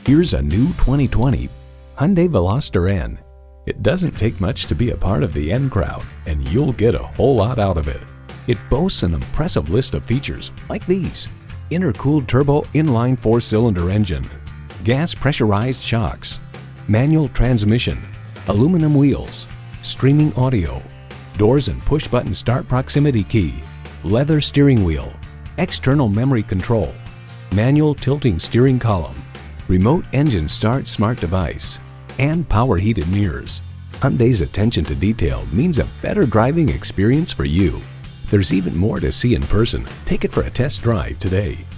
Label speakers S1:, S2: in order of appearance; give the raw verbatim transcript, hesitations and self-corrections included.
S1: Here's a new twenty twenty Hyundai Veloster N. It doesn't take much to be a part of the N crowd, and you'll get a whole lot out of it. It boasts an impressive list of features like these: intercooled turbo inline four-cylinder engine, gas pressurized shocks, manual transmission, aluminum wheels, streaming audio, doors and push-button start proximity key, leather steering wheel, external memory control, manual tilting steering column, remote engine start smart device, and power heated mirrors. Hyundai's attention to detail means a better driving experience for you. There's even more to see in person. Take it for a test drive today.